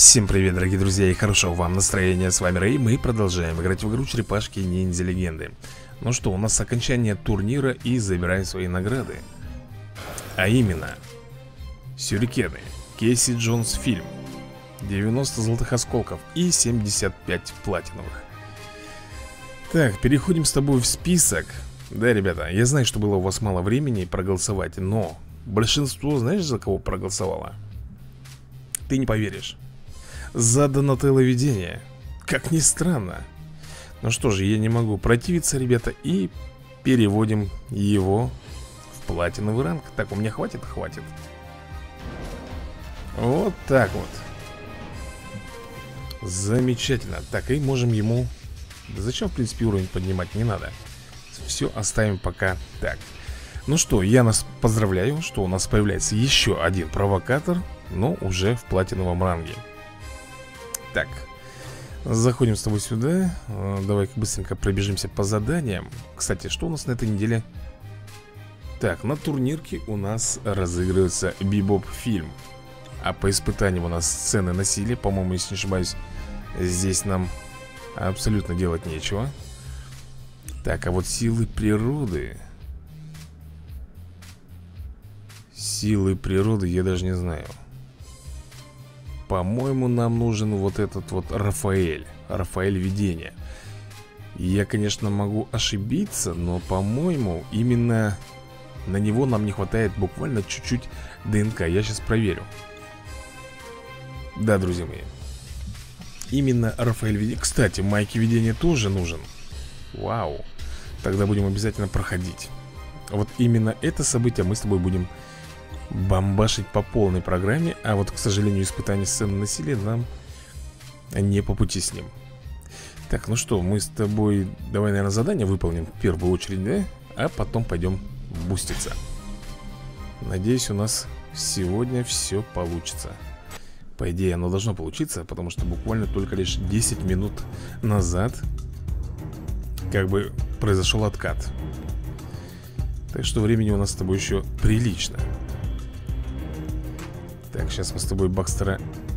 Всем привет, дорогие друзья, и хорошего вам настроения. С вами Рэй, мы продолжаем играть в игру Черепашки Ниндзя Легенды. Ну что, у нас окончание турнира и забираем свои награды. А именно сюрикены, Кейси Джонс фильм, 90 золотых осколков и 75 платиновых. Так, переходим с тобой в список. Да, ребята, я знаю, что было у вас мало времени проголосовать, но большинство, знаешь, за кого проголосовало? Ты не поверишь. За Донателло видение. Как ни странно. Ну что же, я не могу противиться, ребята. И переводим его в платиновый ранг. Так, у меня хватит? Хватит. Вот так вот. Замечательно. Так, и можем ему... Да зачем, в принципе, уровень поднимать? Не надо. Все оставим пока так. Ну что, я нас поздравляю, что у нас появляется еще один провокатор, но уже в платиновом ранге. Так, заходим с тобой сюда. Давай-ка быстренько пробежимся по заданиям. Кстати, что у нас на этой неделе? Так, на турнирке у нас разыгрывается Бибоп фильм. А по испытаниям у нас сцены насилия. По-моему, если не ошибаюсь, здесь нам абсолютно делать нечего. Так, а вот силы природы. Силы природы я даже не знаю. По-моему, нам нужен вот этот вот Рафаэль. Рафаэль видения. Я, конечно, могу ошибиться, но, по-моему, именно на него нам не хватает буквально чуть-чуть ДНК. Я сейчас проверю. Да, друзья мои. Именно Рафаэль видения. Кстати, майки видения тоже нужен. Вау. Тогда будем обязательно проходить. Вот именно это событие мы с тобой будем бомбашить по полной программе. А вот, к сожалению, испытание сцены насилия нам не по пути с ним. Так, ну что, мы с тобой давай, наверное, задание выполним в первую очередь, да? А потом пойдем буститься. Надеюсь, у нас сегодня все получится. По идее, оно должно получиться, потому что буквально только лишь 10 минут назад как бы произошел откат. Так что времени у нас с тобой еще прилично. Так, сейчас мы с тобой Бакстера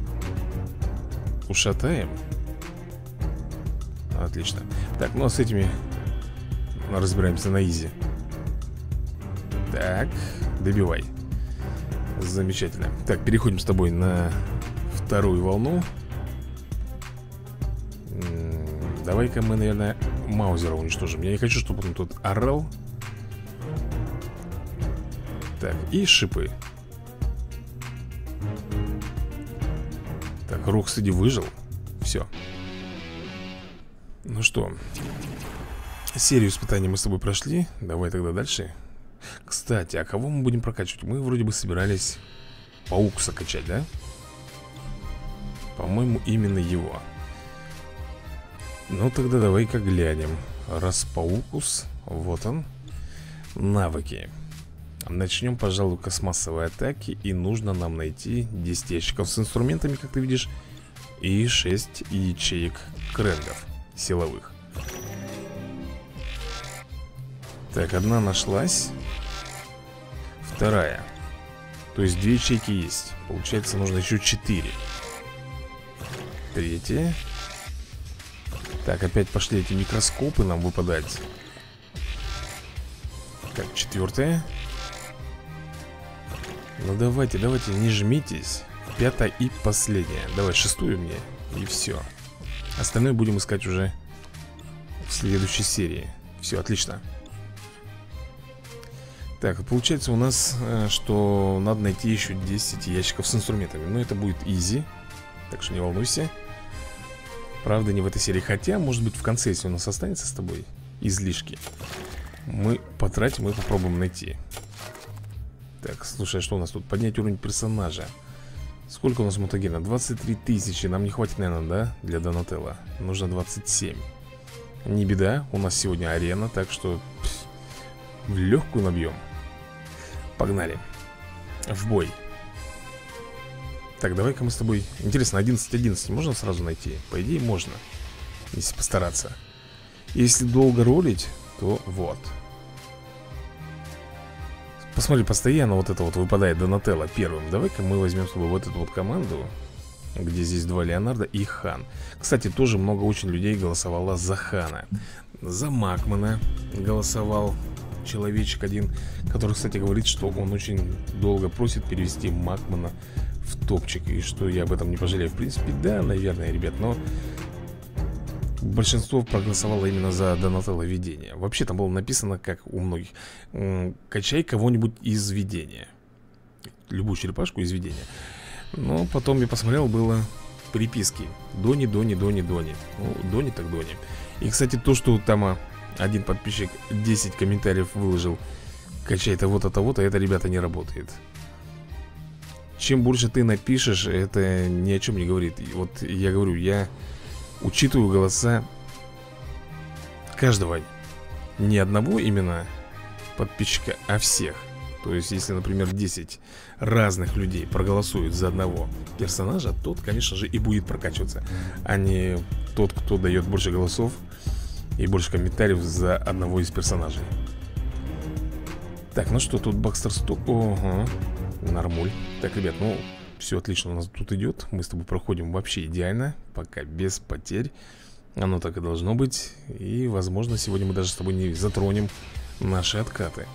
ушатаем. Отлично. Так, ну а с этими разбираемся на изи. Так, добивай. Замечательно. Так, переходим с тобой на вторую волну. Давай-ка мы, наверное, Маузера уничтожим. Я не хочу, чтобы он тут орал. Так, и шипы. Так, Рокстеди выжил. Все. Ну что, серию испытаний мы с тобой прошли. Давай тогда дальше. Кстати, а кого мы будем прокачивать? Мы вроде бы собирались Паукса качать, да? По-моему, именно его. Ну тогда давай-ка глянем. Раз Паукус, вот он. Навыки. Начнем, пожалуй-ка, с массовой атаки. И нужно нам найти 10 ящиков с инструментами, как ты видишь, и 6 ячеек крэнгов силовых. Так, одна нашлась. Вторая. То есть 2 ячейки есть. Получается, нужно еще 4. Третья. Так, опять пошли эти микроскопы нам выпадать. Так, 4. Ну давайте, давайте, не жмитесь. 5 и последняя. Давай 6 мне, и все. Остальное будем искать уже в следующей серии. Все, отлично. Так, получается у нас, что надо найти еще 10 ящиков с инструментами. Но это будет изи, так что не волнуйся. Правда, не в этой серии. Хотя, может быть, в конце, если у нас останется с тобой излишки, мы потратим и попробуем найти. Так, слушай, а что у нас тут? Поднять уровень персонажа. Сколько у нас мутагена? 23 тысячи. Нам не хватит, наверное, да? Для Донателло. Нужно 27. Не беда, у нас сегодня арена. Так что в легкую набьем. Погнали. В бой. Так, давай-ка мы с тобой... Интересно, 11-11 можно сразу найти? По идее, можно, если постараться. Если долго ролить, то вот. Посмотри, постоянно вот это вот выпадает Донателло первым. Давай-ка мы возьмем с тобой вот эту вот команду. где здесь два Леонардо и Хан. Кстати, тоже много очень людей голосовало за Хана. За Макмана голосовал человечек один, который, кстати, говорит, что он очень долго просит перевести Макмана в топчик. И что я об этом не пожалею. В принципе, да, наверное, ребят, но большинство проголосовало именно за Донателло видение. Вообще там было написано, как у многих: качай кого-нибудь из видения. Любую черепашку из видения. Но потом я посмотрел, было приписки: Дони, Дони, Дони, Дони. Ну, Дони так Дони. И, кстати, то, что там один подписчик 10 комментариев выложил: качай того-то, того-то, это, ребята, не работает. Чем больше ты напишешь, это ни о чем не говорит. И вот я говорю, я учитываю голоса каждого. Не одного именно подписчика, а всех. То есть, если, например, 10 разных людей проголосуют за одного персонажа, тот, конечно же, и будет прокачиваться, а не тот, кто дает больше голосов и больше комментариев за одного из персонажей. Так, ну что, тут Бакстер 100. Ого, нормуль. Так, ребят, ну, все отлично у нас тут идет. Мы с тобой проходим вообще идеально, пока без потерь. Оно так и должно быть. И, возможно, сегодня мы даже с тобой не затронем наши откаты.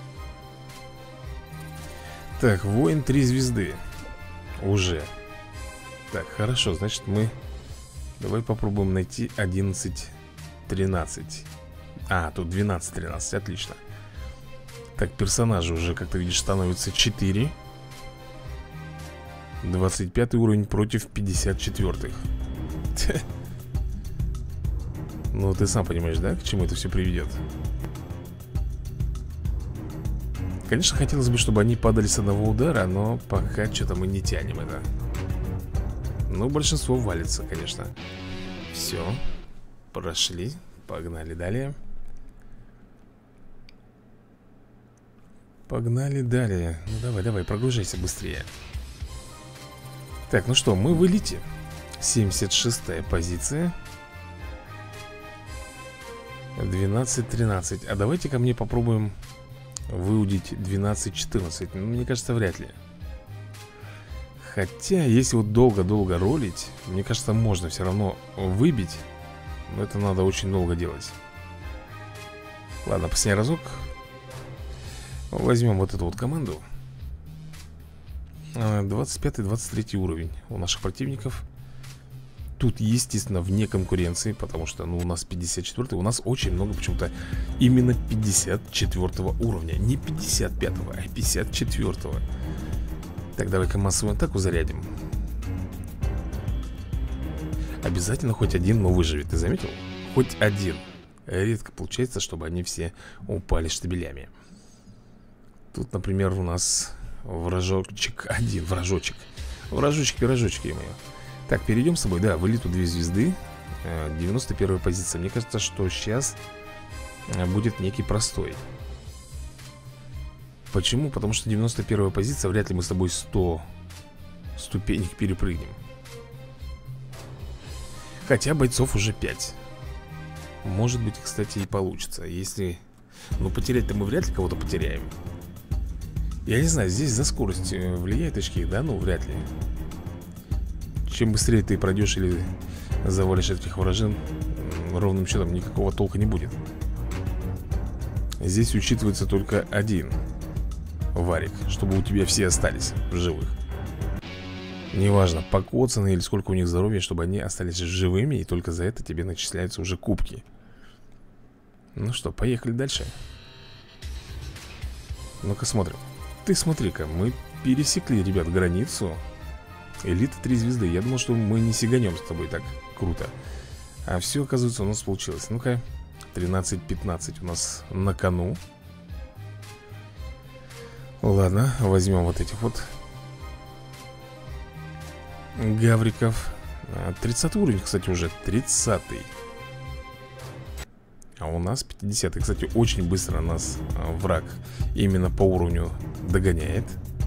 Так, воин 3 звезды. Уже. Так, хорошо, значит мы... Давай попробуем найти 11-13. А, тут 12-13, отлично. Так, персонажи уже, как ты видишь, становятся 4. 25 уровень против 54-х. Ну, ты сам понимаешь, да, к чему это все приведет? Конечно, хотелось бы, чтобы они падали с одного удара, но пока что-то мы не тянем это. Ну, большинство валится, конечно. Все, прошли, погнали далее. Погнали далее. Ну, давай, давай, прогружайся быстрее. Так, ну что, мы в элите. 76-я позиция. 12-13. А давайте-ка мне попробуем выудить 12-14. Ну, мне кажется, вряд ли. Хотя, если вот долго-долго ролить, мне кажется, можно все равно выбить. Но это надо очень долго делать. Ладно, последний разок. Возьмем вот эту вот команду. 25-23 уровень у наших противников. Тут, естественно, вне конкуренции, потому что, ну, у нас 54-й. У нас очень много почему-то именно 54-го уровня. Не 55-го, а 54-го. Так, давай-ка массовую атаку зарядим. Обязательно хоть один, но выживет, ты заметил? Хоть один. Редко получается, чтобы они все упали штабелями. Тут, например, у нас вражочек один. Вражочек. Вражочек-пирожочек, ё-моё. Так, перейдем с тобой, да, в элиту 2 звезды. 91-я позиция. Мне кажется, что сейчас будет некий простой. Почему? Потому что 91-я позиция, вряд ли мы с тобой 100 ступенек перепрыгнем. Хотя бойцов уже 5. Может быть, кстати, и получится. Если... Ну, потерять-то мы вряд ли кого-то потеряем. Я не знаю, здесь за скорость влияет очки, да? Ну, вряд ли. Чем быстрее ты пройдешь или завалишь этих вражин, ровным счетом никакого толка не будет. Здесь учитывается только один варик, чтобы у тебя все остались в живых. Неважно, покоцаны или сколько у них здоровья, чтобы они остались живыми, и только за это тебе начисляются уже кубки. Ну что, поехали дальше. Ну-ка смотрим. Ты смотри-ка, мы пересекли, ребят, границу. Элита 3 звезды. Я думал, что мы не сиганем с тобой так круто. А все, оказывается, у нас получилось. Ну-ка, 13-15 у нас на кону. Ладно, возьмем вот этих вот гавриков. 30 уровень, кстати, уже 30-й. А у нас 50-й. Кстати, очень быстро нас враг именно по уровню догоняет.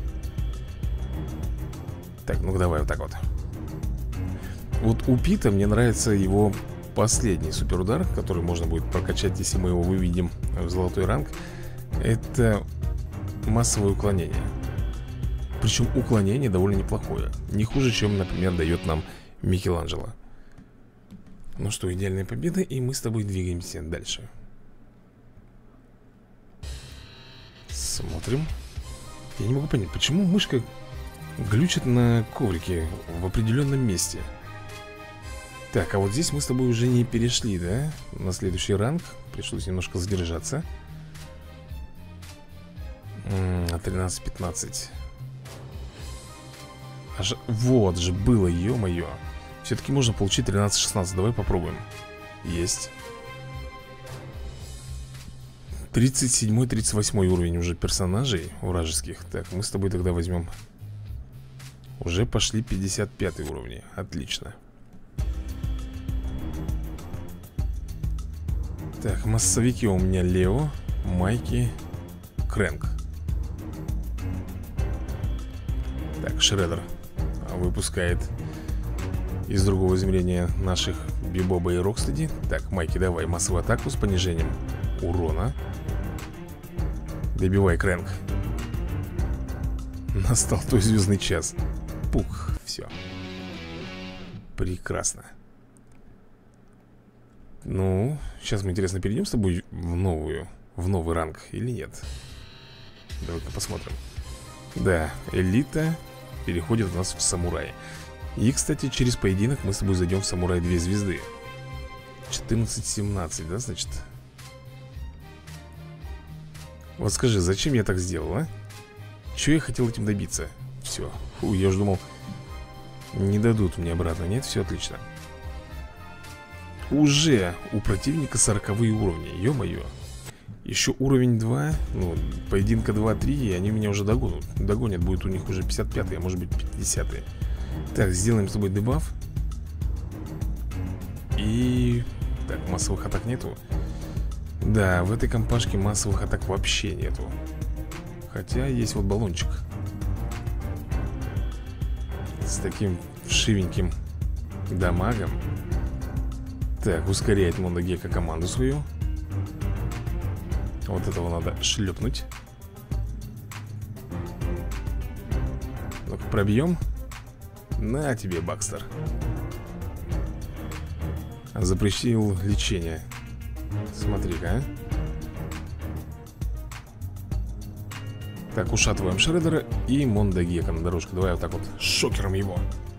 Так, ну давай вот так вот. Вот у Пита мне нравится его последний суперудар, который можно будет прокачать, если мы его выведем в золотой ранг. Это массовое уклонение. Причем уклонение довольно неплохое. Не хуже, чем, например, дает нам Микеланджело. Ну что, идеальная победа. И мы с тобой двигаемся дальше. Смотрим. Я не могу понять, почему мышка глючит на коврике в определенном месте. Так, а вот здесь мы с тобой уже не перешли, да? На следующий ранг. Пришлось немножко задержаться. 13-15. Вот же было, ё-моё. Все-таки можно получить 13-16. Давай попробуем. Есть. 37-38 уровень уже персонажей вражеских. Так, мы с тобой тогда возьмем. Уже пошли 55 уровни. Отлично. Так, массовики у меня Лео, Майки, Крэнк. Так, Шреддер выпускает из другого измерения наших Бибоба и Рокстеди. Так, Майки, давай массовую атаку с понижением урона. Добивай, Крэнк. Настал твой звездный час. Пух, все. Прекрасно. Ну, сейчас мы, интересно, перейдем с тобой в новый ранг или нет? Давай-ка посмотрим. Да, элита переходит у нас в самурай. И, кстати, через поединок мы с тобой зайдем в самурай 2 звезды. 14-17, да, значит? Вот скажи, зачем я так сделал, а? Чего я хотел этим добиться? Все. Фу, я уже думал, не дадут мне обратно. Нет, все отлично. Уже у противника 40-е уровни. Ё-моё. Еще уровень 2. Ну, поединка 2-3, и они меня уже догонят. Догонят, будет у них уже 55-й, а может быть 50-й. Так, сделаем с тобой дебаф. И... Так, массовых атак нету. Да, в этой компашке массовых атак вообще нету. Хотя есть вот баллончик с таким вшивеньким дамагом. Так, ускоряет Мондагека команду свою. Вот этого надо шлепнуть. Ну-ка, пробьем. На тебе, Бакстер. Запрещил лечение. Смотри-ка, а. Так, ушатываем Шреддера и Мондагека на дорожку. Давай вот так вот шокером его.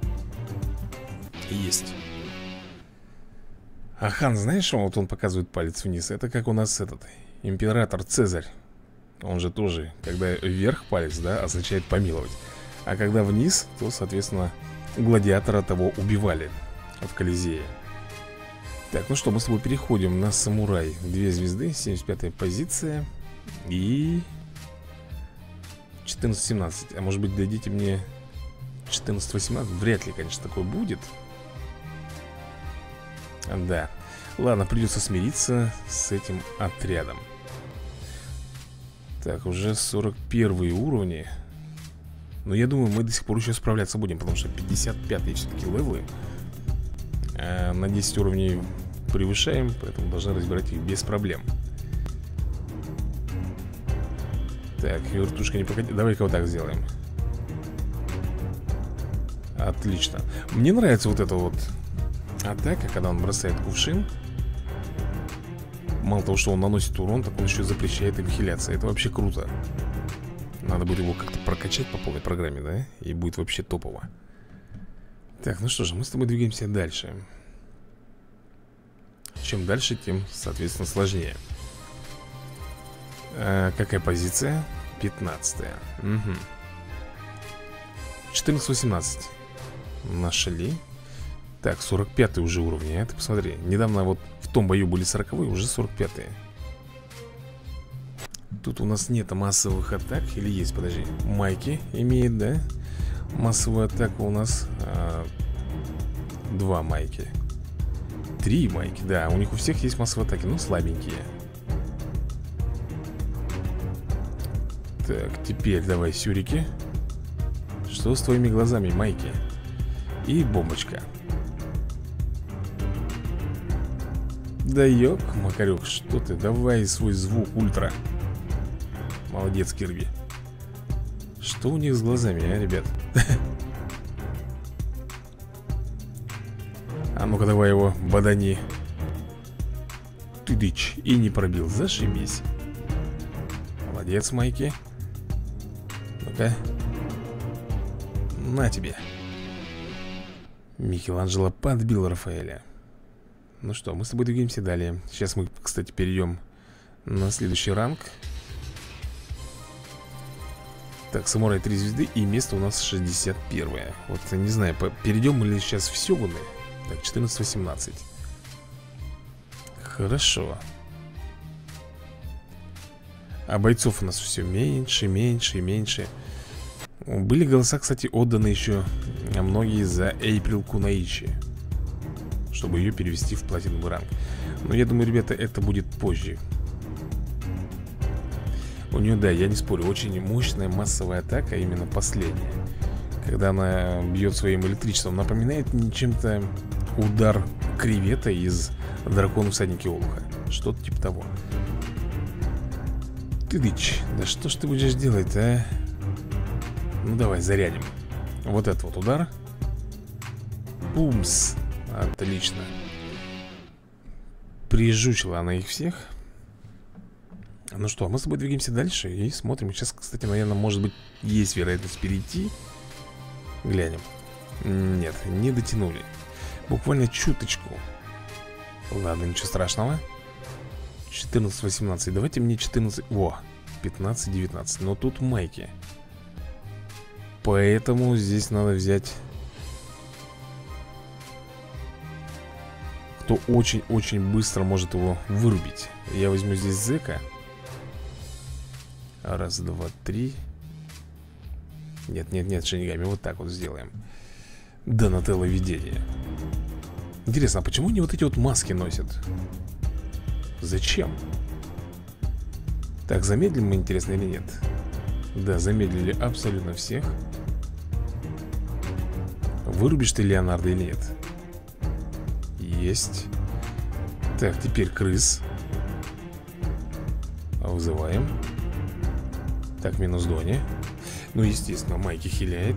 Есть. А Хан, знаешь, вот он показывает палец вниз. Это как у нас этот император Цезарь. Он же тоже, когда вверх палец, да, означает помиловать. А когда вниз, то, соответственно, гладиатора того убивали в Колизее. Так, ну что, мы с тобой переходим на самурай 2 звезды, 75-я позиция. И 14-17. А может быть, дадите мне 14-18? Вряд ли, конечно, такое будет. Да. Ладно, придется смириться с этим отрядом. Так, уже 41 уровни. Но я думаю, мы до сих пор еще справляться будем, потому что 55-е все-таки левелы. На 10 уровней превышаем, поэтому должны разбирать их без проблем. Так, вертушка не покатит. Давай-ка вот так сделаем. Отлично. Мне нравится вот эта вот атака, когда он бросает кувшин. Мало того, что он наносит урон, так он еще запрещает инхиляция. Это вообще круто. Надо будет его как-то прокачать по полной программе, да? И будет вообще топово. Так, ну что же, мы с тобой двигаемся дальше. Чем дальше, тем, соответственно, сложнее. Какая позиция? 15-я. Угу. 14-18. Нашли. Так, 45-й уже уровни, а? Ты посмотри, недавно вот в том бою были 40-е, уже 45-е. Тут у нас нет массовых атак. Или есть, подожди. Майки имеет, да? Массовую атаку у нас 2 майки. 3 майки, да, у них у всех есть массовые атаки, но слабенькие. Так, теперь давай сюрики. Что с твоими глазами, майки? И бомбочка. Да ёк, Макарёк, что ты? Давай свой звук ультра. Молодец, Кирби. Что у них с глазами, а, ребят? А ну-ка давай его бодани. Ты дичь. И не пробил, зашибись. Молодец, Майки. Ну-ка. На тебе. Микеланджело подбил Рафаэля. Ну что, мы с тобой двигаемся далее. Сейчас мы, кстати, перейдем на следующий ранг. Так, самурай 3 звезды. И место у нас 61-е. Вот, не знаю, перейдем мы ли сейчас в Сёгуны. Так, 14-18. Хорошо. А бойцов у нас все меньше, меньше и меньше. Были голоса, кстати, отданы еще многие за Эйприл Кунаичи, чтобы ее перевести в платиновый ранг. Но я думаю, ребята, это будет позже. У нее, да, я не спорю, очень мощная массовая атака, именно последняя. Когда она бьет своим электричеством, напоминает чем-то удар кревета из Дракона Всадники Олуха. Что-то типа того. Ты дичь, да что ж ты будешь делать, а? Ну давай, зарядим. Вот этот вот удар. Бумс. Отлично. Прижучила она их всех. Ну что, мы с тобой двигаемся дальше и смотрим. Сейчас, кстати, наверное, может быть, есть вероятность перейти. Глянем. Нет, не дотянули. Буквально чуточку. Ладно, ничего страшного. 14-18. Давайте мне 14... О, 15-19. Но тут Майки. Поэтому здесь надо взять... Кто очень-очень быстро может его вырубить. Я возьму здесь Зека. Раз, два, три. Нет, Шинигами, вот так вот сделаем. Донателло видение. Интересно, а почему они вот эти вот маски носят? Зачем? Так, замедлим мы, интересно, или нет? Да, замедлили абсолютно всех. Вырубишь ты Леонардо или нет? Есть. Так, теперь крыс. Вызываем. Так, минус Дони. Ну, естественно, Майки хиляет.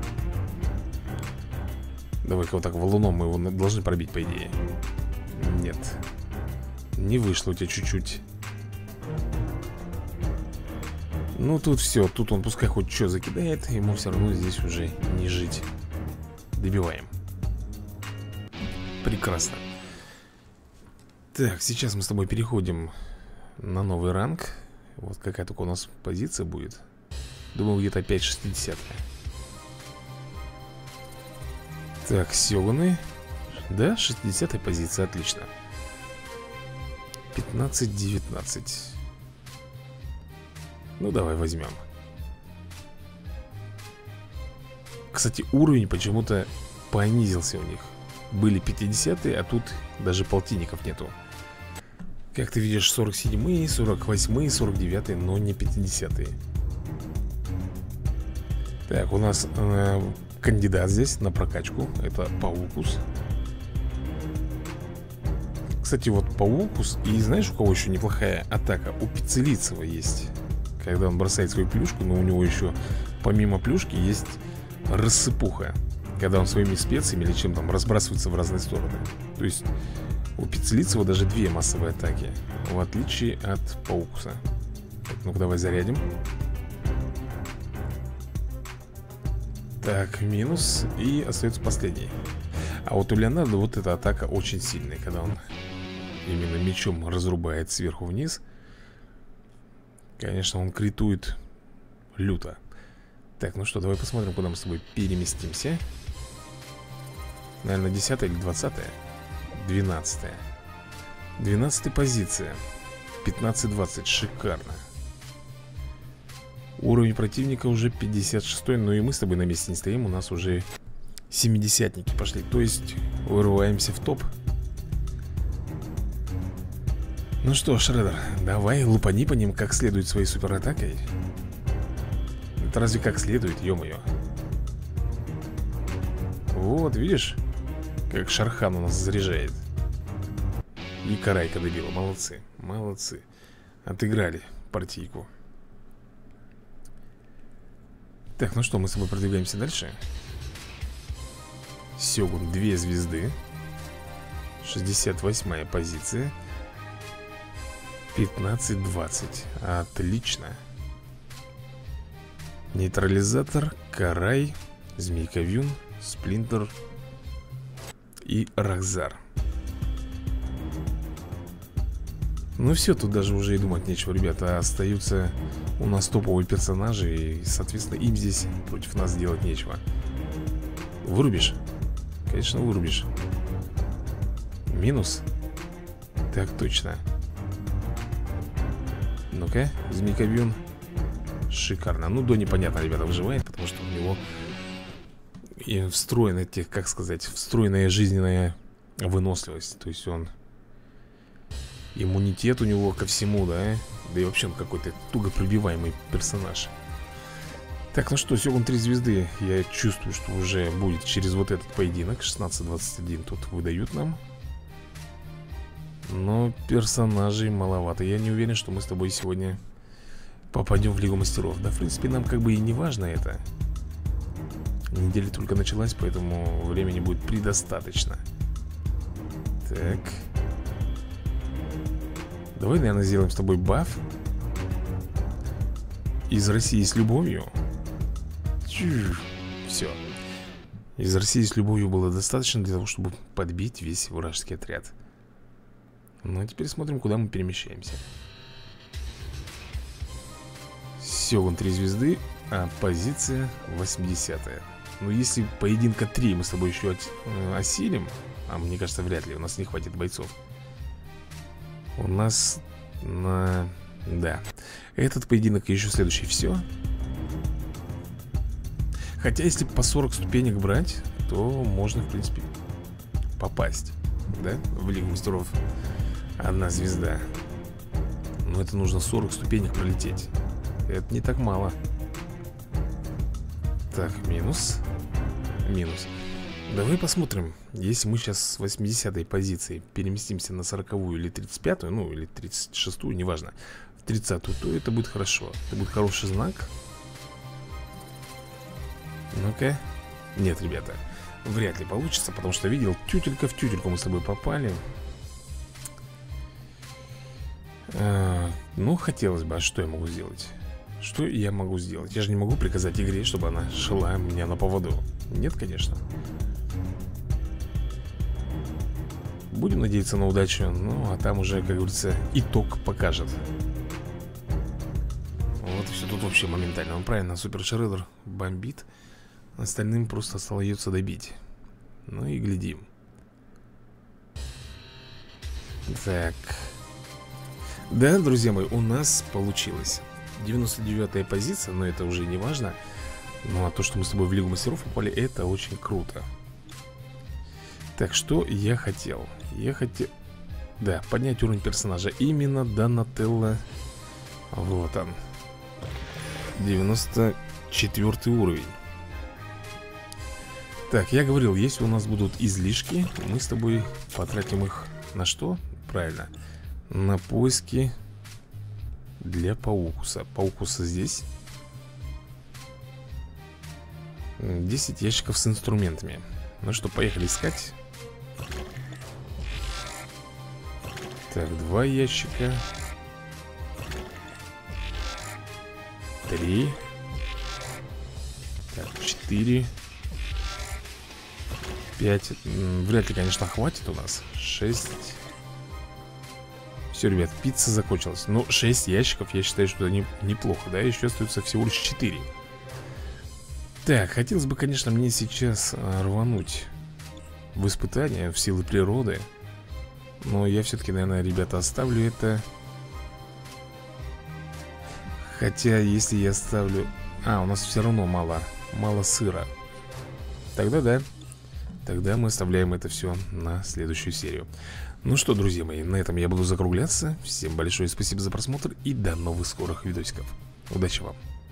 Давай-ка вот так валуном мы его должны пробить, по идее. Нет. Не вышло у тебя чуть-чуть. Ну, тут все. Тут он пускай хоть что закидает. Ему все равно здесь уже не жить. Добиваем. Прекрасно. Так, сейчас мы с тобой переходим на новый ранг. Вот какая только у нас позиция будет. Думаю, где-то опять 60-я. Так, Сёгуны. Да, 60-я позиция, отлично. 15-19. Ну, давай возьмем. Кстати, уровень почему-то понизился у них. Были 50-е, а тут даже полтинников нету. Как ты видишь, 47-е, 48-е, 49-е, но не 50-е. Так, у нас кандидат здесь на прокачку. Это Паукус. Кстати, вот Паукус. И знаешь, у кого еще неплохая атака? У Пиццелицева есть. Когда он бросает свою плюшку, но у него еще помимо плюшки есть рассыпуха. Когда он своими специями или чем там разбрасывается в разные стороны. То есть у Пиццелицева даже две массовые атаки, в отличие от Паукуса. Так, ну-ка давай зарядим. Так, минус. И остается последний. А вот у Леонардо вот эта атака очень сильная. Когда он именно мечом разрубает сверху вниз. Конечно, он критует люто. Так, ну что, давай посмотрим, куда мы с тобой переместимся. Наверное, 10-я или 20-я? 12-я. 12-я позиция. 15-20, шикарно. Уровень противника уже 56-й. Ну и мы с тобой на месте не стоим. У нас уже 70-ники пошли. То есть вырываемся в топ. Ну что, Шреддер, давай лупани по ним как следует своей суператакой. Это разве как следует, ё-моё. Вот, видишь, как Шархан у нас заряжает. И Карайка добила, молодцы. Молодцы. Отыграли партийку. Так, ну что, мы с тобой продвигаемся дальше. Сёгун 2 звезды. 68-я позиция. 15-20. Отлично. Нейтрализатор, Карай, Змейка Вьюн, Сплинтер и Рахзар. Ну все, тут даже уже и думать нечего, ребята. Остаются у нас топовые персонажи, и, соответственно, им здесь против нас делать нечего. Вырубишь? Конечно, вырубишь. Минус? Так точно. Ну-ка, Змейка Вьюн. Шикарно. Ну, до непонятно, ребята, выживает, потому что у него и встроенная, как сказать, встроенная жизненная выносливость. То есть он... Иммунитет у него ко всему, да? Да и вообще он какой-то тугопробиваемый персонаж. Так, ну что, Сёгун 3 звезды. Я чувствую, что уже будет через вот этот поединок. 16-21 тут выдают нам. Но персонажей маловато. Я не уверен, что мы с тобой сегодня попадем в Лигу Мастеров. Да, в принципе, нам как бы и не важно это. Неделя только началась, поэтому времени будет предостаточно. Так. Давай, наверное, сделаем с тобой баф. Из России с любовью. Все. Из России с любовью было достаточно для того, чтобы подбить весь вражеский отряд. Ну а теперь смотрим, куда мы перемещаемся. Сёгун 3 звезды, а позиция 80-я. Ну если поединка 3 мы с тобой еще осилим, а мне кажется, вряд ли, у нас не хватит бойцов. У нас на... Да. Этот поединок и еще следующий, все. Хотя если по 40 ступенек брать, то можно, в принципе, попасть, да, в Лигу Мастеров. 1 звезда. Но это нужно 40 ступенек пролететь. Это не так мало. Так, минус. Минус. Давай посмотрим. Если мы сейчас с 80-й позиции переместимся на 40-ю или 35-ю, ну или 36-ю, неважно, в 30-ю, то это будет хорошо. Это будет хороший знак. Ну-ка. Нет, ребята, вряд ли получится, потому что видел, тютелька в тютельку мы с тобой попали. Ну, хотелось бы, а что я могу сделать? Что я могу сделать? Я же не могу приказать игре, чтобы она шла меня на поводу. Нет, конечно. Будем надеяться на удачу. Ну, а там уже, как говорится, итог покажет. Вот все тут вообще моментально. Он правильно, Супер Шреддер бомбит. Остальным просто остается добить. Ну и глядим. Так. Да, друзья мои, у нас получилось 99-я позиция, но это уже не важно. Ну а то, что мы с тобой в Лигу Мастеров попали, это очень круто. Так, что я хотел? Я хотел... Да, поднять уровень персонажа. Именно Донателло. Вот он. 94 уровень. Так, я говорил, если у нас будут излишки, мы с тобой потратим их на что? Правильно. На поиски для Паукуса. Паукуса здесь. 10 ящиков с инструментами. Ну что, поехали искать. Так, 2 ящика. 3. Так, 4. 5. Вряд ли, конечно, хватит у нас. 6. Все, ребят, пицца закончилась. Но 6 ящиков, я считаю, что это неплохо. Да, еще остается всего лишь 4. Так, хотелось бы, конечно, мне сейчас рвануть в испытание, в силы природы. Но я все-таки, наверное, ребята, оставлю это. Хотя, если я оставлю... у нас все равно мало сыра. Тогда да. Тогда мы оставляем это все на следующую серию. Ну что, друзья мои, на этом я буду закругляться. Всем большое спасибо за просмотр и до новых скорых видосиков. Удачи вам!